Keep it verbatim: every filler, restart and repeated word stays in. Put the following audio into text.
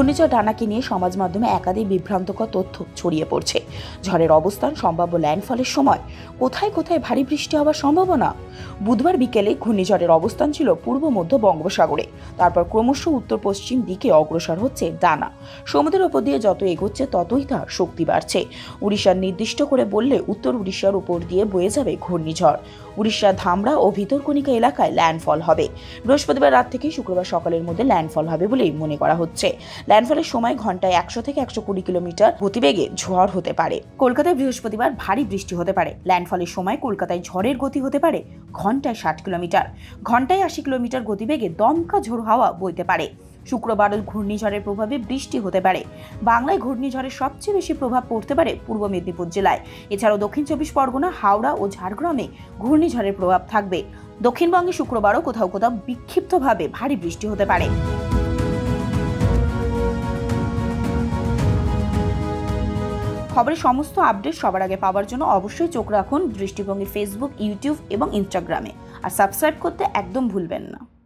ঘূর্ণিঝড় ডানাকে নিয়ে সমাজ মাধ্যমে একাধিক বিভ্রান্তকর তথ্য ছড়িয়ে পড়ছে। ঝড়ের অবস্থান, সম্ভাব্য ল্যান্ডফলের সময়, কোথায় কোথায় ভারী বৃষ্টি হওয়ার সম্ভাবনা। বুধবার বিকেলে ঘূর্ণিঝড়ের অবস্থান ছিল পূর্ব মধ্য বঙ্গোপসাগরে, তারপর ক্রমশ উত্তর পশ্চিম দিকে অগ্রসর হচ্ছে ডানা। সমুদ্রের উপর দিয়ে যত এগোচ্ছে ততই তার শক্তি বাড়ছে। উড়িষ্যার নির্দিষ্ট করে বললে উত্তর উড়িষ্যার উপর দিয়ে বয়ে যাবে ঘূর্ণিঝড়। উড়িষ্যার ধামরা ও ভিতরকণিকা এলাকায় ল্যান্ডফল হবে। বৃহস্পতিবার রাত থেকে শুক্রবার সকালের মধ্যে ল্যান্ডফল হবে বলেই মনে করা হচ্ছে। ল্যান্ডফলের সময় ঘন্টায় একশো থেকে একশো কুড়ি কিলোমিটার গতিবেগে ঝড় হতে পারে। কলকাতায় বৃহস্পতিবার ভারী বৃষ্টি হতে পারে। ল্যান্ডফলের সময় কলকাতায় ঝড়ের গতি হতে পারে ঘন্টায় ষাট কিলোমিটার, ঘন্টায় আশি কিলোমিটার গতিবেগে দমকা ঝোড়ো হাওয়া বইতে পারে। শুক্রবার ঘূর্ণিঝড়ের প্রভাবে বৃষ্টি হতে পারে। বাংলায় ঘূর্ণিঝড়ের সবচেয়ে বেশি প্রভাব পড়তে পারে পূর্ব মেদিনীপুর জেলায়। এছাড়াও দক্ষিণ চব্বিশ পরগনা, হাওড়া ও ঝাড়গ্রামে ঘূর্ণিঝড়ের প্রভাব থাকবে। দক্ষিণবঙ্গে শুক্রবারও কোথাও কোথাও বিক্ষিপ্তভাবে ভারী বৃষ্টি হতে পারে। খবরের সমস্ত আপডেট সবার আগে পাওয়ার জন্য অবশ্যই চোখ রাখুন দৃষ্টিভঙ্গি ফেসবুক, ইউটিউব এবং ইনস্টাগ্রামে। আর সাবস্ক্রাইব করতে একদম ভুলবেন না।